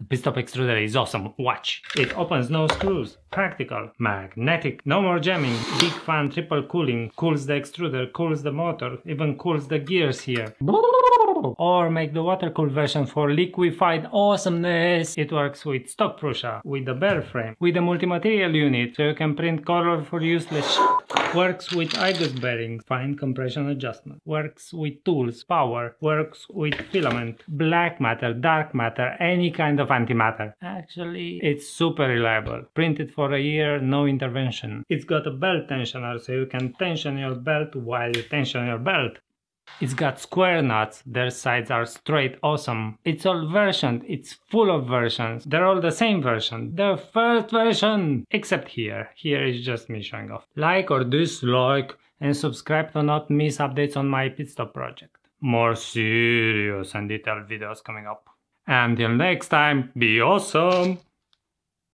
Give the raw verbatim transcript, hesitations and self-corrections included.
PitStop extruder is awesome, watch. It opens no screws, practical, magnetic, no more jamming, big fan, triple cooling, cools the extruder, cools the motor, even cools the gears here. Or make the water cooled version for liquefied awesomeness. It works with stock Prusa, with the bare frame, with the multi-material unit, so you can print color for useless shit. Works with I G U S bearings, fine compression adjustment. Works with tools, power. Works with filament, black matter, dark matter, any kind of antimatter. Actually, it's super reliable. Printed for a year, no intervention. It's got a belt tensioner, so you can tension your belt while you tension your belt. It's got square nuts, their sides are straight awesome. It's all versioned, it's full of versions. They're all the same version. The first version! Except here. Here is just me showing off. Like or dislike and subscribe to not miss updates on my PitStop project. More serious and detailed videos coming up. Until next time, be awesome!